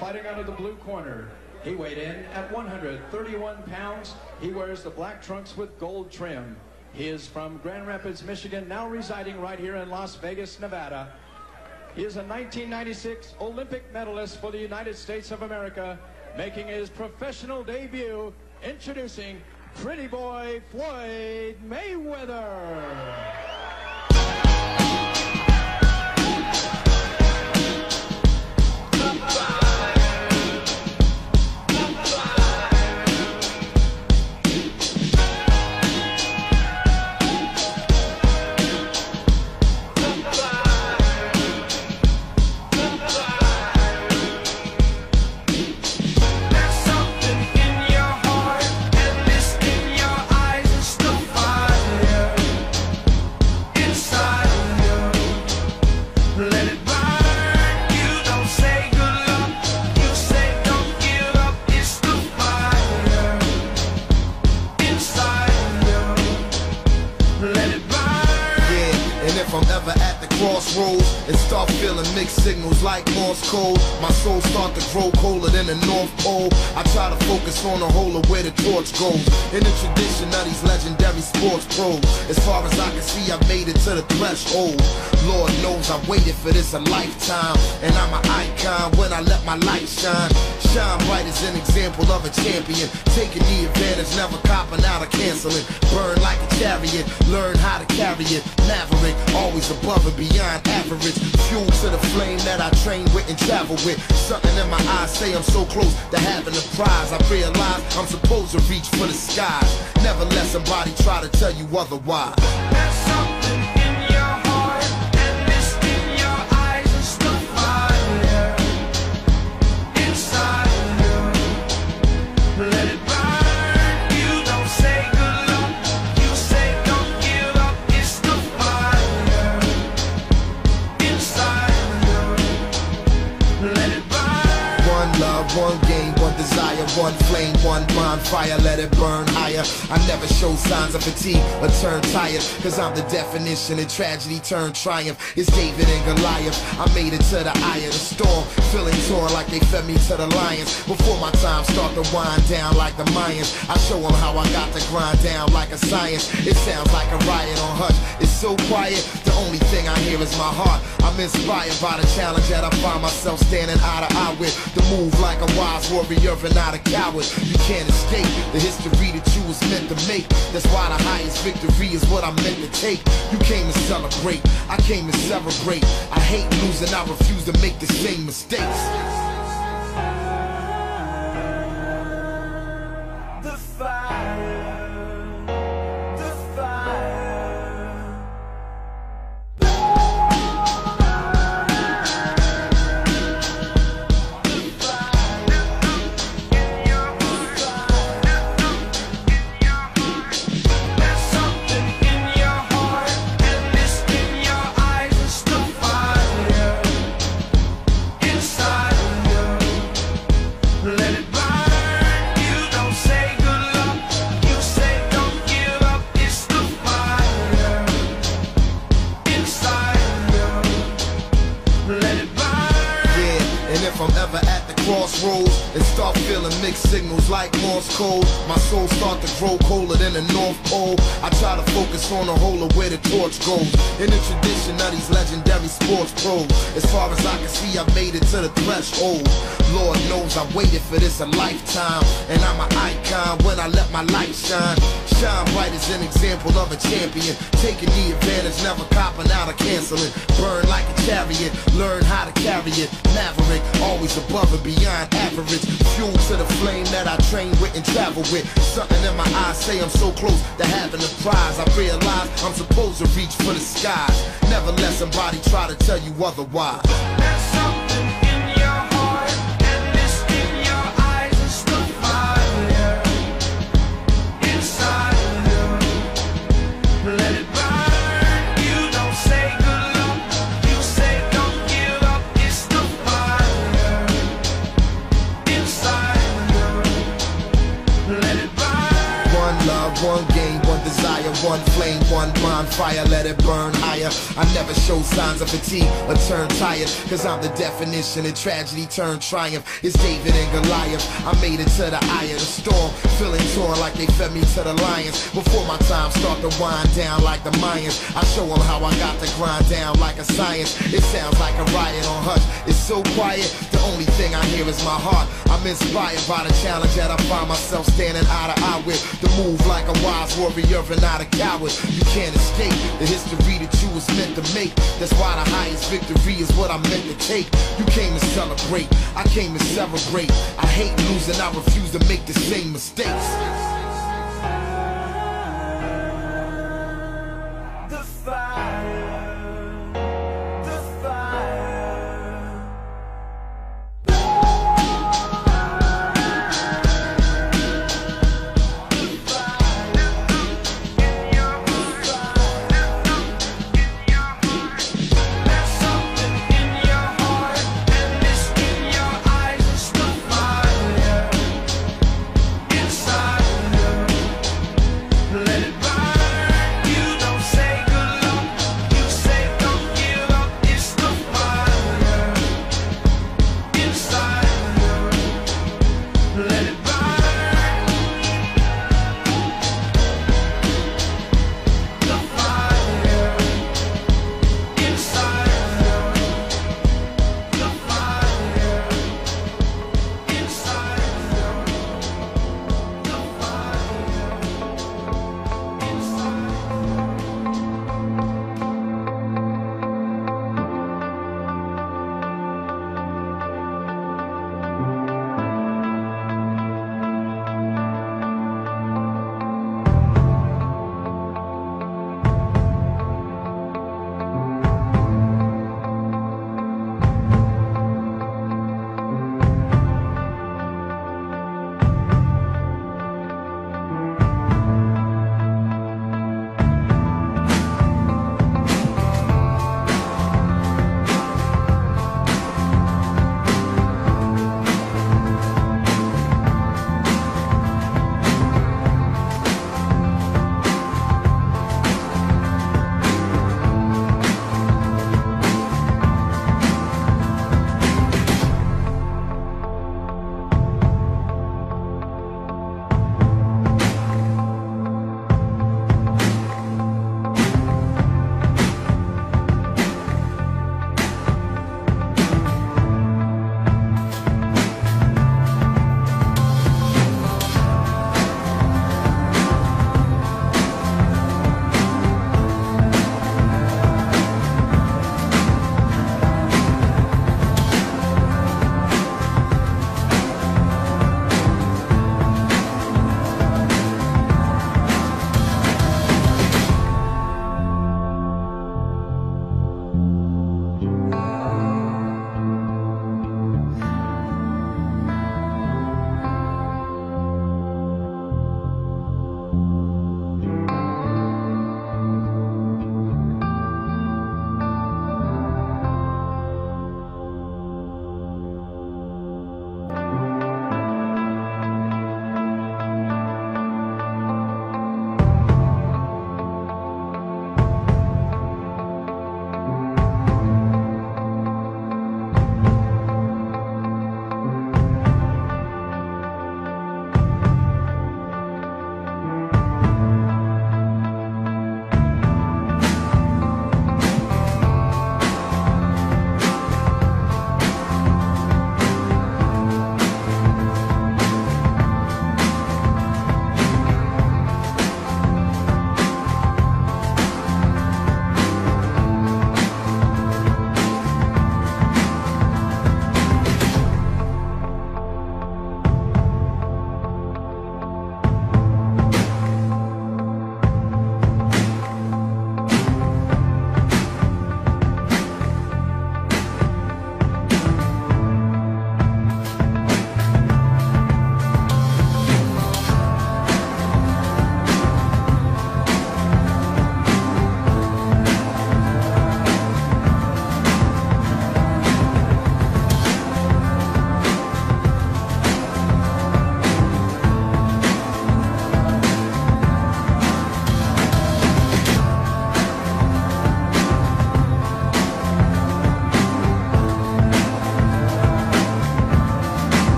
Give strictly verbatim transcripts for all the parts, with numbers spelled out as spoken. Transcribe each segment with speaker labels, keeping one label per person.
Speaker 1: Fighting out of the blue corner, he weighed in at one hundred thirty-one pounds. He wears the black trunks with gold trim. He is from Grand Rapids, Michigan, now residing right here in Las Vegas, Nevada. He is a nineteen ninety-six Olympic medalist for the United States of America, making his professional debut, introducing Pretty Boy Floyd Mayweather.
Speaker 2: If I'm ever at the crossroads and start feeling mixed signals like Morse code, my soul start to grow colder than the North Pole. I try to focus on the whole of where the torch goes. In the tradition of these legendary sports pros, as far as I can see, I've made it to the threshold. Lord knows I waited for this a lifetime, and I'm an icon when I let my light shine. Shine bright as an example of a champion, taking the advantage, never copping out or canceling. Burn like a chariot, learn how to carry it. Maverick, always above and beyond average. Fuel to the flame that I train with and travel with. Something in my eyes say I'm so close to having a prize. I realize I'm supposed to reach for the skies. Never let somebody try to tell you otherwise.
Speaker 3: There's something in your heart, and this in your eyes is the fire inside you. Let it burn. You don't say good luck, you say don't give up. It's the fire inside you. Let it burn.
Speaker 2: One love, one game, one desire, one flame, one bonfire, let it burn higher. I never show signs of fatigue or turn tired, cause I'm the definition of tragedy turned triumph. It's David and Goliath, I made it to the eye of the storm, feeling torn like they fed me to the lions. Before my time start to wind down like the Mayans, I show them how I got to grind down like a science. It sounds like a riot on hush, it's so quiet, the only thing I hear is my heart. I'm inspired by the challenge that I find myself standing eye to eye with. The move like a wise warrior and not a coward. You can't escape the history that you was meant to make. That's why the highest victory is what I'm meant to take. You came to celebrate, I came to celebrate. I hate losing, I refuse to make the same mistakes.
Speaker 3: The fire, the fire.
Speaker 2: If I'm ever at the crossroads and start feeling mixed signals like Morse code, my soul start to grow colder than the North Pole. I try to focus on the whole of where the torch goes. In the tradition of these legendary sports pros, as far as I can see, I've made it to the threshold. Lord knows I waited for this a lifetime, and I'm an icon when I let my light shine. Shine bright as an example of a champion, taking the advantage, never copping out or canceling. Burn like a chariot, learn how to carry it. Maverick, always above and beyond average. Fuel to the flame that I train with and travel with. Something in my eyes say I'm so close to having a prize. I realize I'm supposed to reach for the skies. Never let somebody try to tell you otherwise.
Speaker 3: There's something in your heart, and this in your eyes is the fire inside you. Let it burn. You don't say good luck, you say don't give up. It's the fire inside you. Let it burn.
Speaker 2: One love, one game, one desire, one flame, one bonfire, let it burn higher. I never show signs of fatigue or turn tired, cause I'm the definition of tragedy turned triumph. It's David and Goliath, I made it to the eye of the storm, feeling torn like they fed me to the lions. Before my time start to wind down like the Mayans, I show them how I got to grind down like a science. It sounds like a riot on hush, it's so quiet, the only thing I hear is my heart. I'm inspired by the challenge that I find myself standing eye to eye with. The move like a wise warrior and not a coward. You can't escape the history that you was meant to make. That's why the highest victory is what I'm meant to take. You came to celebrate, I came to celebrate. I hate losing, I refuse to make the same mistakes.
Speaker 3: The fire, the fire. There's something in your heart, and it's in your eyes. It's the fire inside.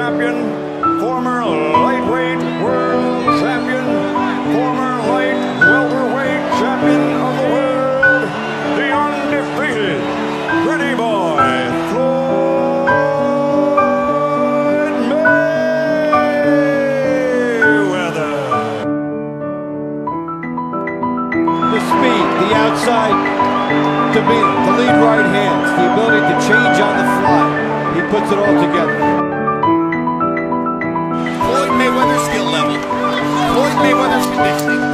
Speaker 4: champion, former lightweight world champion, former light welterweight champion of the world, the undefeated pretty boy, Floyd Mayweather.
Speaker 5: The speed, the outside demeanor, the lead right hands, the ability to change on the fly. He puts it all together.
Speaker 2: Floyd Mayweather's skill level. Floyd Mayweather's conditioning.